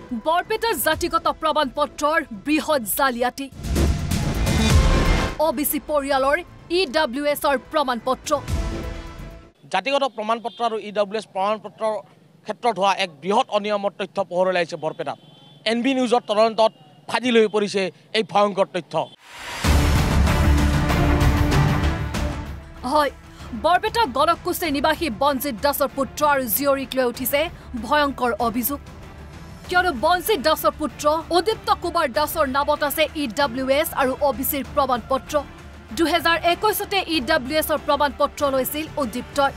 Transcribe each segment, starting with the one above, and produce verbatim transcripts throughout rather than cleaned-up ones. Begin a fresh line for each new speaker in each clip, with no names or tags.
বৰপেটা জাতিগত প্ৰমাণপত্ৰৰ বৃহৎ জালিয়াতি ওবিসি পৰিয়ালৰ ই ডব্লিউ এছৰ প্ৰমাণপত্ৰ
জাতিগত প্ৰমাণপত্ৰ আৰু ই ডব্লিউ এছ প্ৰমাণপত্ৰৰ ক্ষেত্ৰত হোৱা এক বৃহৎ অনিয়মৰ তথ্য পোহৰলৈ আহিছে বৰপেটাত এন বি নিউজৰ তদন্তত ফাদিল হৈ পৰিছে এই ভয়ংকৰ তথ্য
হয় বৰপেটা গণকুছে নিবাসী বঞ্জিত দাসৰ পুত্ৰ আৰু জীয়ৰীক লৈ উঠিছে ভয়ংকৰ অভিযোগ কিয়নো বঞ্জিত দাসৰ পুত্ৰ উদীপ্ত কুমাৰ দাসৰ নামত আছে ই ডব্লিউ এছ আৰু ওবিসিৰ প্ৰমাণপত্ৰ দুহেজাৰ একৈশতে ই ডব্লিউ এছৰ প্ৰমাণপত্ৰ লৈছিল উদীপ্তই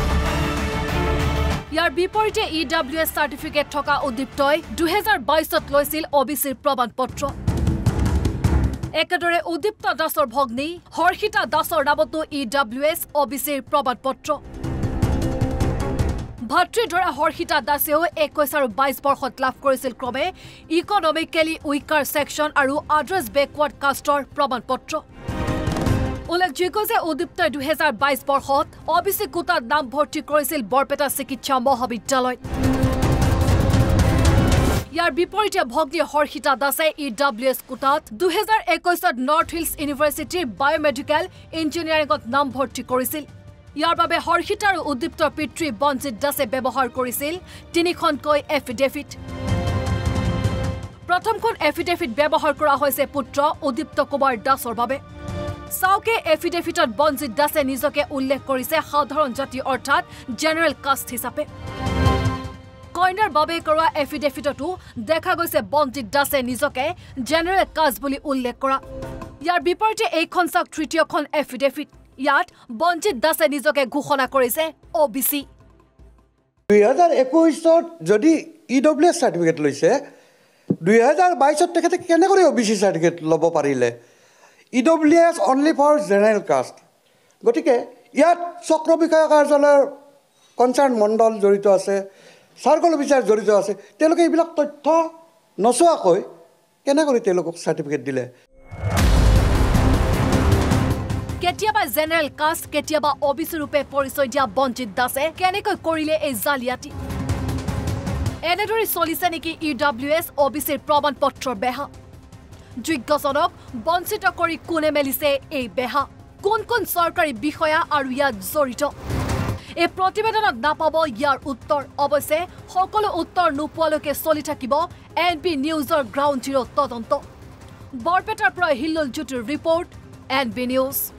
ইয়াৰ বিপৰীতে ই ডব্লিউ এছ চাৰ্টিফিকেট থকা উদীপ্তই দুহেজাৰ বাইশত লৈছিল ওবিসিৰ প্ৰমাণপত্ৰ একেদৰে উদীপ্ত দাসৰ ভগ্নী হৰ্ষিতা দাসৰ নামতো ই ডব্লিউ এছ ওবিসিৰ প্ৰমাণপত্ৰ ভাতৃদ্বৰা হৰ্ষিতা দাসেও একৈশ আৰু বাইশ বৰ্ষত লাভ কৰিছিল ক্ৰমে ইকনমিকেলি উইকাৰ ছেকশ্যন আৰু আড্ৰেছ বেকৱাৰ্ড কাষ্টৰ প্ৰমাণপত্ৰ উল্লেখযোগ্য যে উদীপ্তই দুহেজাৰ বাইশ বৰ্ষত ওবিসি কোটাত নাম ভৰ্তি কৰিছিল বৰপেটা চিকিৎসা মহাবিদ্যালয়ত ইয়াৰ বিপৰীতে ভগ্নী হৰ্ষিতা দাসে ই ডব্লিউ এছ কোটাত দুহেজাৰ একৈশত নৰ্থ হিলছ ইউনিভাৰ্চিটিৰ বায়'মেডিকেল ইঞ্জিনিয়াৰিঙত নাম ভৰ্তি কৰিছিল ইয়াৰ বাবে হৰ্ষিতা আৰু উদীপ্তৰ পিতৃ বঞ্জিত দাসে ব্যৱহাৰ কৰিছিল তিনিখনকৈ এফিডেভিট প্ৰথমখন এফিডেভিট ব্যৱহাৰ কৰা হৈছে পুত্ৰ উদীপ্ত কুমাৰ দাসৰ বাবে চাওকে এফিডেভিটত বঞ্জিত দাসে নিজকে উল্লেখ কৰিছে সাধাৰণ জাতি অৰ্থাৎ জেনেৰেল কাষ্ট হিচাপে কইনাৰ বাবে কৰা এফিডেভিটতো দেখা গৈছে বঞ্জিত দাসে নিজকে জেনেৰেল কাষ্ট বুলি উল্লেখ কৰা ইয়াৰ বিপৰীতে এইখন চাওক তৃতীয়খন এফিডেভিট ইয়াত বঞ্জিত দাসে নিজকে ঘোষণা কৰিছে ওবিসি
দুহেজাৰ একৈশত যদি ই ডব্লিউ এছ চাৰ্টিফিকেট লৈছে দুহেজাৰ বাইশত তেখেতে কেনেকৈ ওবিসি চাৰ্টিফিকেট ল'ব পাৰিলে E W S only for general caste গতিকে ইয়াত চক্ৰ বিষয়া কাৰ্যালয়ৰ কনচাৰ্ণ মণ্ডল জড়িত আছে চাৰ্কল অফিচাৰ জড়িত আছে তেওঁলোকে এইবিলাক তথ্য নচোৱাকৈ কেনেকৈ তেওঁলোকক চাৰ্টিফিকেট দিলে
কেতিয়াবা জেনেৰেল কাষ্ট কেতিয়াবা ওবিসি ৰূপে পৰিচয় দিয়া বঞ্জিত দাসে কেনেকৈ কৰিলে এই জালিয়াতি এনেদৰে চলিছে নেকি ই ডব্লিউ এছ ওবিসিৰ প্ৰমাণপত্ৰৰ বেহা যোগ্যজনক বঞ্চিত কৰি কোনে মেলিছে এই বেহা কোন কোন চৰকাৰী বিষয়া আৰু ইয়াত জড়িত এই প্ৰতিবেদনত নাপাব ইয়াৰ উত্তৰ অৱশ্যে সকলো উত্তৰ নোপোৱালৈকে চলি থাকিব এন বি নিউজৰ গ্ৰাউণ্ড জিৰ' তদন্ত বৰপেটাৰ পৰা হিল্লোল জ্যোতিৰ ৰিপৰ্ট এন বি নিউজ